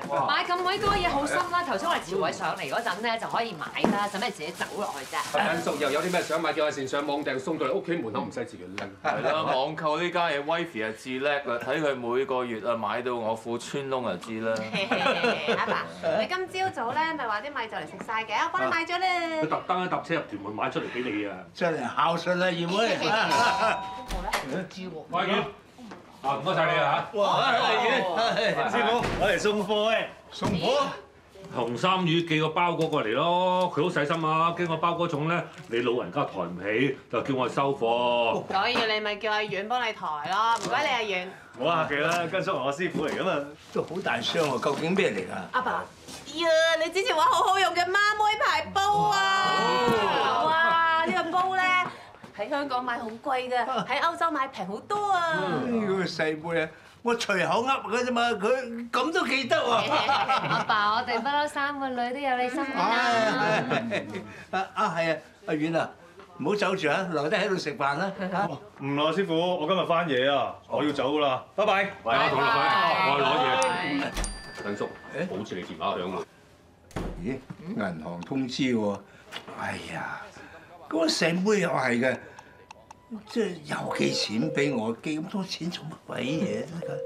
買咁鬼多嘢好心啦！頭先我哋朝偉上嚟嗰陣咧就可以買啦，使咩自己走落去啫？ 阿叔又有啲咩想買，叫阿善上網訂送到嚟屋企門口，唔使自己拎。 係啦，網購呢家嘢威啊至叻啦，睇佢每個月啊買到我褲穿窿就知啦。 阿爸，你今朝早咧咪話啲米就嚟食晒嘅，我幫你買咗啦。 佢特登一搭車入屯門買出嚟俾你啊！ 真係孝順啦，二妹。 唔知喎。 快啲！啊，唔該曬你啊嚇！ 哇，師傅，我嚟送貨嘅。送貨？ 紅衫魚寄個包裹過嚟咯，佢好細心啊！驚我包嗰種咧，你老人家抬唔起，就叫我收貨。 所以你咪叫阿遠幫你抬咯，唔該你阿遠。 唔好客氣啦，跟叔係我師傅嚟噶嘛。都好大箱喎，究竟咩嚟㗎？ 阿爸，呀，你之前話好好用嘅媽妹牌煲啊！哇，呢個煲咧喺香港買好貴㗎，喺歐洲買平好多啊！ 呢個細妹啊，我隨口噏㗎啫嘛，佢咁都記得喎。 阿爸，我哋不嬲三個女都有你心㗎。 係啊，阿遠啊，唔好走住啊，留低喺度食飯啦嚇。 唔啦，師傅，我今日翻夜啊，我要走㗎啦，拜拜。 喂，阿同學，我攞嘢。陳叔，保持你電話響喎。 咦？銀行通知喎。哎呀，嗰個細妹又係嘅，即係又寄錢俾我，寄咁多錢做乜鬼嘢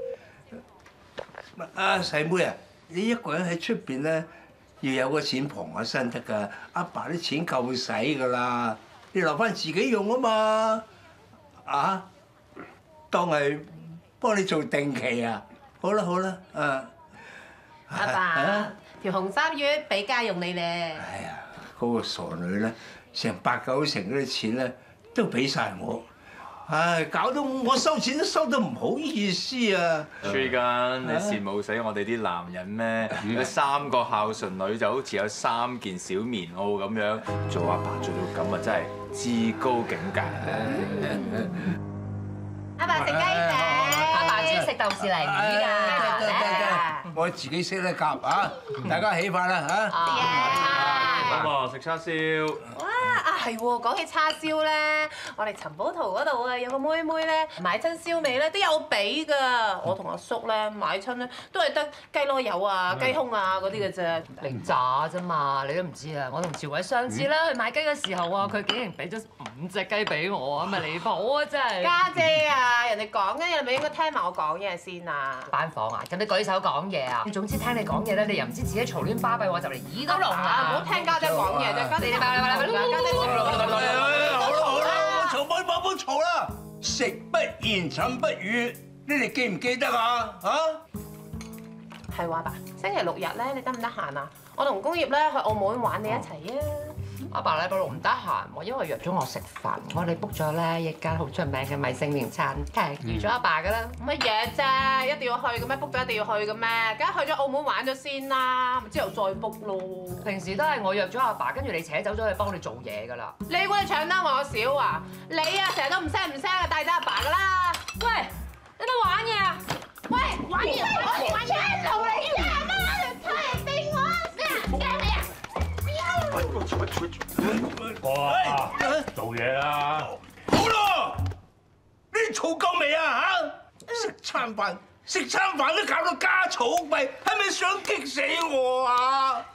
咧？啊，細妹啊，你一個人喺出邊咧，要有個錢傍下身得㗎。阿爸啲錢夠使㗎啦，你留翻自己用啊嘛。啊，當係幫你做定期啊。好啦好啦， 阿爸，條紅衫魚俾家用你咧。 哎呀，嗰個傻女咧，成8、9成嗰啲錢咧，都俾晒我。唉，搞到我收錢都收得唔好意思啊！ 最近你羨慕死我哋啲男人咩？有3個孝順女就好似有3件小棉襖咁樣，做阿爸做到咁啊，真係至高境界。 阿爸食雞仔， 阿爸中意食豆豉泥魚㗎。 我自己識得夾啊！大家起飯啦嚇！ 咁啊，食叉燒。 哇！啊係喎，講起叉燒咧，我哋尋寶圖嗰度啊有個妹妹咧買親燒味咧都有俾㗎。我同阿叔咧買親咧都係得雞攞油啊、雞胸啊嗰啲嘅啫。 零炸啫嘛，你都唔知啊！我同朝偉上次咧去買雞嘅時候啊，佢竟然俾咗5隻雞俾我啊，咪離譜啊真係！ 家姐啊，人哋講嘅，你咪應該聽埋我講嘢先啊！ 班房啊，咁你舉手講嘢啊！總之聽你講嘢咧，你又唔知自己嘈亂巴閉喎，就嚟耳都聾唔啊！ 好聽家姐講嘢啫，家姐家姐好啦，嘈唔嘈啦！食不言，寢不語，你哋記唔記得啊？嚇？ 係話吧，星期6日咧，你得唔得閒啊？我同工業咧去澳門玩，你一齊啊！ 阿爸禮拜六唔得閒喎，因為約咗我食飯，我哋 book 咗咧一間好出名嘅米星麵餐，梗係預咗阿爸噶啦。 乜嘢啫？一定要去嘅咩？book 咗一定要去嘅咩？梗係去咗澳門玩咗先啦，咪之後再 book 咯。 平時都係我約咗阿爸，跟住你扯走咗去幫你做嘢噶啦。 你估你搶得我少啊？你啊成日都唔聲啊，帶走阿爸噶啦！喂，你都玩嘢啊？喂，玩嘢！我玩車路嚟㗎，媽，睇定我啊！驚你啊！ 哇！做嘢啦！ 好咯，你嘈夠未啊？嚇！食餐飯都搞到家嘈屋閉，係咪想激死我啊？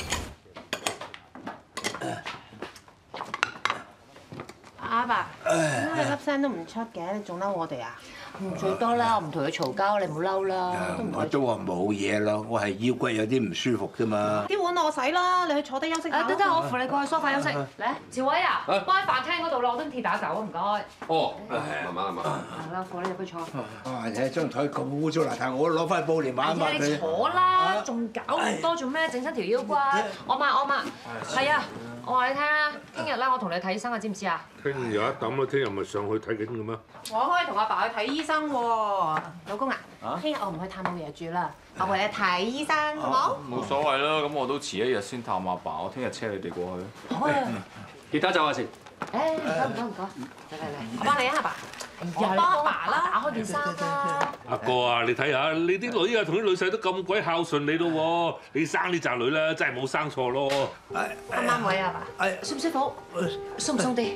阿爸，點解你粒聲都唔出嘅？你仲嬲我哋啊？ 最多啦，我唔同佢嘈交，你唔好嬲啦。 我都話冇嘢咯，我係腰骨有啲唔舒服啫嘛。 啲碗我洗啦，你去坐低休息下。 得，我扶你過去梳化休息。嚟，朝偉啊，幫喺飯廳嗰度落張鐵打走啊，唔該。 哦，慢慢。 係啦，扶你入去坐。 啊！睇張台咁污糟邋遢，我攞塊布嚟抹一抹你佢。 坐啦，仲搞咁多做咩？整親條腰骨。我抹。係啊，我話你聽啦，聽日咧我同你睇醫生啊，知唔知啊？ 聽日有一抌啦，聽日咪上去睇緊嘅咩？ 我可以同阿爸去睇醫生喎，老公啊，聽日我唔去探老爺住啦，我陪你睇醫生，好冇？ 冇所謂啦，咁我都遲一日先探阿爸，我聽日車你哋過去。 好啊。 記得走下先。 誒，唔該，嚟， 我幫你啊，阿爸。 我幫阿爸啦，打開件衫啦。 阿哥啊，你睇下，你啲女啊同啲女婿都咁鬼孝順你咯喎，你生呢扎女咧真係冇生錯咯。 啱啱位啊，爸。 舒唔舒服？鬆唔鬆啲？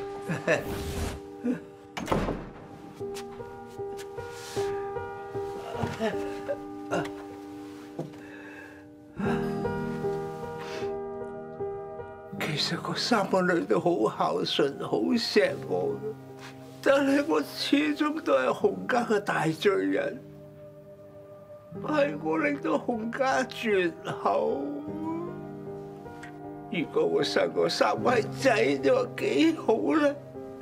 實我3個女都好孝順，好錫我，但係我始終都係洪家嘅大罪人，係我令到洪家絕後。如果我生個3個係仔，你話幾好咧？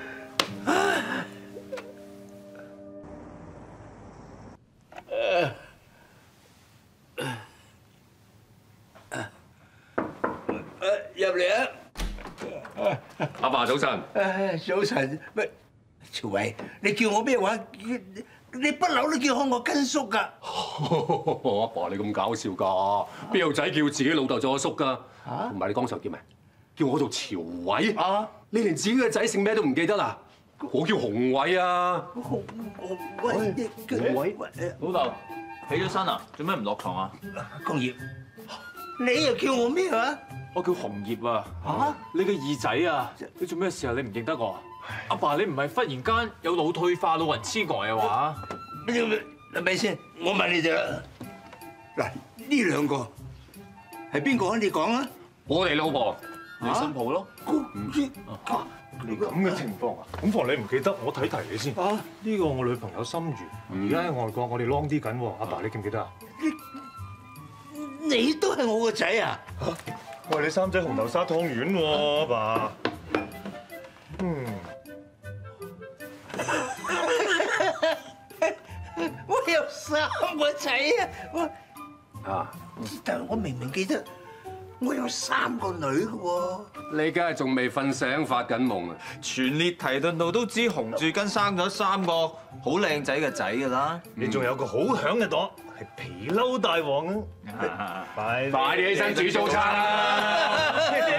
入嚟啊！ 阿爸早晨。 早晨，喂，朝偉，你叫我咩話？你不嬲都叫我根叔㗎。 阿爸你咁搞笑㗎？邊有仔叫自己老豆做阿叔㗎？同埋你剛才叫咩？叫我做朝偉？你連自己嘅仔姓咩都唔記得啦？我叫洪偉啊。 洪偉， 老豆起咗身啊？做咩唔落床啊？ 江業，你又叫我咩話？ 我叫洪業啊！你嘅二仔啊！你做咩事啊？你唔認得我？阿爸，你唔係忽然間有腦退化、老人痴呆嘅話？ 咪先，我問你哋啦。嗱，呢兩個係邊個啊？你講啊！ 我哋老婆， 你新抱咯。 你咁嘅情況啊？咁妨你唔記得，我睇提你先。呢個我女朋友心如，而家喺外國，我哋 long 啲緊喎。阿爸，你記唔記得啊？ 你都係我個仔啊！ 喂，你3仔紅豆沙湯圓喎，阿爸。 我有3個仔啊！但係我明明記得我有3個女嘅喎。 你梗係仲未瞓醒發緊夢啊！ 全列提頓道都知紅樹根生咗3個好靚仔嘅仔㗎啦。 你仲有個好響嘅朵，係皮褸大王啊！快啲起身煮早餐啦！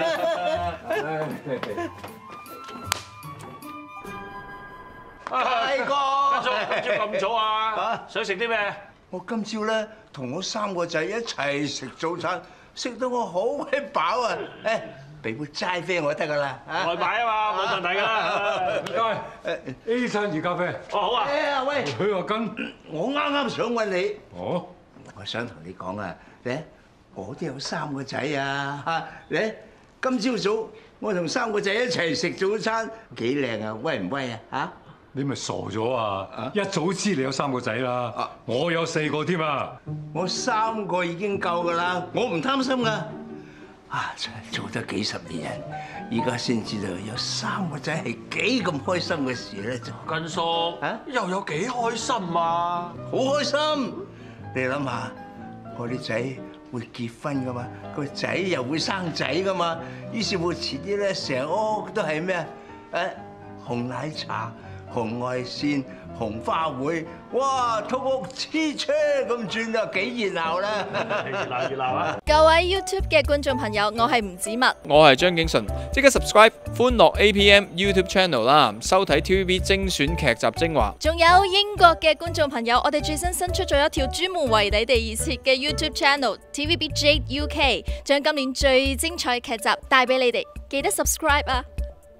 大哥， 今朝咁早啊？想食啲咩？ 我今朝咧同我3個仔一齊食早餐，食到我好鬼飽啊！誒，俾杯齋啡我得㗎啦。 外賣啊嘛，冇問題㗎啦。 唔該，A 餐熱咖啡。 哦，好啊。 喂， 許阿根， 我啱啱想問你， 哦， 我想同你講啊，我都有3個仔啊嚇！今朝早我同3個仔一齊食早餐，幾靚啊，威唔威啊嚇？ 你咪傻咗啊！一早知你有3個仔啦，我有4個添啊！ 我3個已經夠㗎啦，我唔貪心㗎。真係做得幾十年人，而家先知道有3個仔係幾咁開心嘅事咧，就根叔又有幾開心啊？ 好開心！你諗下，我啲仔會結婚㗎嘛，個仔又會生仔㗎嘛，於是乎遲啲咧成屋都係咩啊？紅奶茶、紅外線、紅花會，哇！通屋黐車咁轉啊，幾熱鬧啦！ 熱鬧啊！ 各位 YouTube 嘅觀眾朋友，我係吳子墨， 我係張景淳，即刻 subscribe 歡樂 APM YouTube Channel 啦，收睇 TVB 精選劇集精華。 仲有英國嘅觀眾朋友，我哋最新新出咗一條專門為你哋而設嘅 YouTube Channel TVB Jade UK，將今年最精彩劇集帶俾你哋，記得 subscribe 啊！